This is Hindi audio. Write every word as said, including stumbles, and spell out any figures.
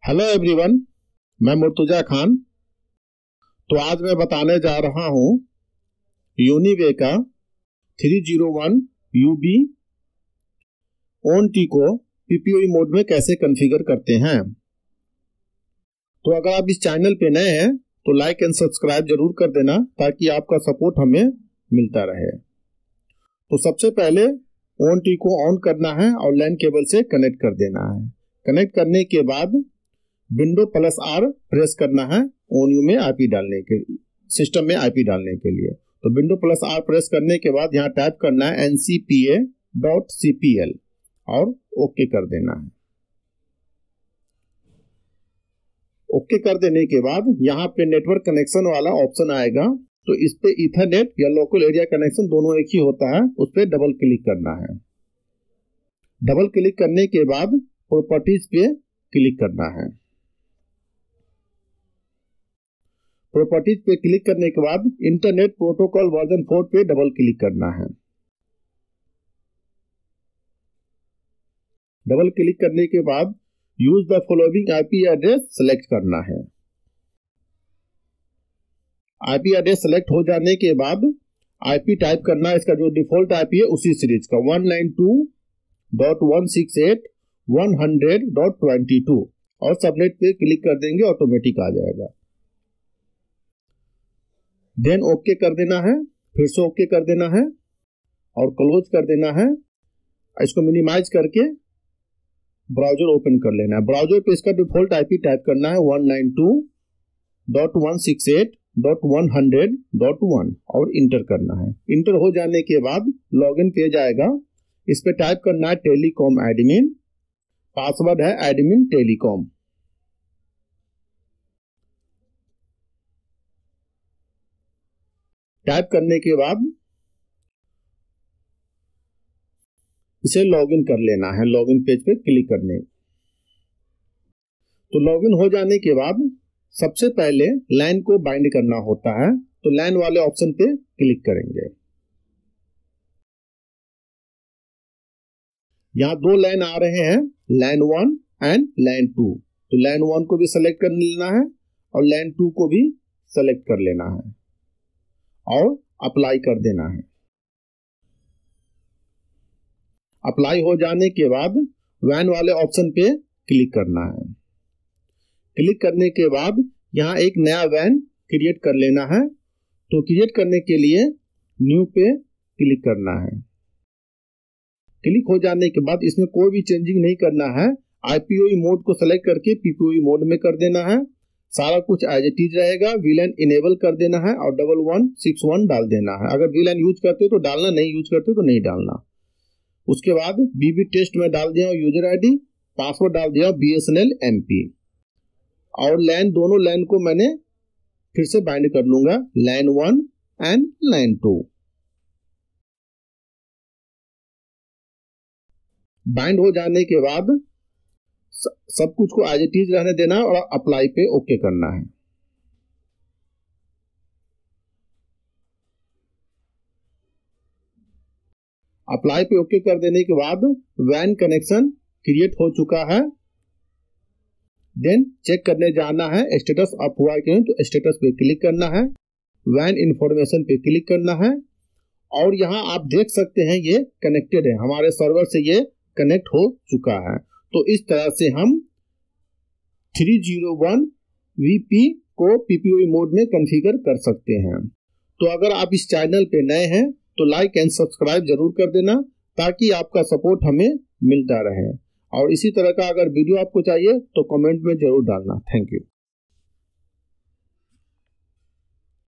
हेलो एवरीवन, मैं मुर्तुजा खान। तो आज मैं बताने जा रहा हूं यूनिवे का three zero one U B on T को पीपीओई मोड में कैसे कॉन्फ़िगर करते हैं। तो अगर आप इस चैनल पे नए हैं तो लाइक एंड सब्सक्राइब जरूर कर देना ताकि आपका सपोर्ट हमें मिलता रहे। तो सबसे पहले ऑन टी को ऑन करना है और लैन केबल से कनेक्ट कर देना है। कनेक्ट करने के बाद विंडो प्लस आर प्रेस करना है ऑन यू में आईपी डालने के लिए, सिस्टम में आईपी डालने के लिए। तो विंडो प्लस आर प्रेस करने के बाद यहाँ टाइप करना है N C P A dot C P L और ओके कर देना है। ओके कर देने के बाद यहाँ पे नेटवर्क कनेक्शन वाला ऑप्शन आएगा, तो इस पे ईथरनेट या लोकल एरिया कनेक्शन दोनों एक ही होता है, उस पर डबल क्लिक करना है। डबल क्लिक करने के बाद प्रॉपर्टीज पे क्लिक करना है। प्रॉपर्टीज पे क्लिक करने के बाद इंटरनेट प्रोटोकॉल वर्जन फोर पे डबल क्लिक करना है। डबल क्लिक करने के बाद use the following IP address select करना है। आईपी एड्रेस सेलेक्ट हो जाने के बाद आईपी टाइप करना है, इसका जो डिफॉल्ट आईपी है उसी सीरीज का one nine two dot one six eight dot one hundred dot twenty two और सबनेट पे क्लिक कर देंगे, ऑटोमेटिक आ जाएगा। देन ओके कर देना है, फिर से ओके कर देना है और क्लोज कर देना है। इसको मिनिमाइज करके ब्राउजर ओपन कर लेना है। ब्राउजर पे इसका डिफॉल्ट आईपी टाइप करना है one nine two dot one six eight dot one hundred dot one और इंटर करना है। इंटर हो जाने के बाद लॉगिन पेज आएगा, इस पे टाइप करना है टेलीकॉम एडमिन, पासवर्ड है एडमिन टेलीकॉम। टाइप करने के बाद इसे लॉगिन कर लेना है। लॉगिन पेज पे क्लिक करने तो लॉगिन हो जाने के बाद सबसे पहले लाइन को बाइंड करना होता है, तो लाइन वाले ऑप्शन पे क्लिक करेंगे। यहां दो लाइन आ रहे हैं, line one and line two. तो लाइन वन को भी सेलेक्ट कर लेना है और लाइन टू को भी सेलेक्ट कर लेना है और अप्लाई कर देना है। अप्लाई हो जाने के बाद वैन वाले ऑप्शन पे क्लिक करना है। क्लिक करने के बाद यहाँ एक नया वैन क्रिएट कर लेना है। तो क्रिएट करने के लिए न्यू पे क्लिक करना है। क्लिक हो जाने के बाद इसमें कोई भी चेंजिंग नहीं करना है, आईपीओई मोड को सेलेक्ट करके पीपीओई मोड में कर देना है। सारा कुछ एज इट इज रहेगा। वीलैन इनेबल कर देना है और डबल वन सिक्स वन डाल देना है। अगर वीलैन यूज करते हो तो डालना, नहीं यूज करते हो तो नहीं डालना। उसके बाद बीबी टेस्ट में डाल दिया यूजर आईडी, पासवर्ड डाल दिया बीएसएनएल एमपी और लैन, दोनों लैन को मैंने फिर से बाइंड कर लूंगा, LAN one and LAN two. Bind हो जाने के बाद सब कुछ को एज इट इज रहने देना और अप्लाई पे ओके करना है। अप्लाई पे ओके कर देने के बाद वैन कनेक्शन क्रिएट हो चुका है। देन चेक करने जाना है स्टेटस अप हुआ है कि नहीं, तो स्टेटस पे क्लिक करना है, वैन इंफॉर्मेशन पे क्लिक करना है और यहाँ आप देख सकते हैं ये कनेक्टेड है, हमारे सर्वर से ये कनेक्ट हो चुका है। तो इस तरह से हम three zero one V P को पीपीओई मोड में कॉन्फ़िगर कर सकते हैं। तो अगर आप इस चैनल पे नए हैं तो लाइक एंड सब्सक्राइब जरूर कर देना ताकि आपका सपोर्ट हमें मिलता रहे। और इसी तरह का अगर वीडियो आपको चाहिए तो कमेंट में जरूर डालना। Thank you.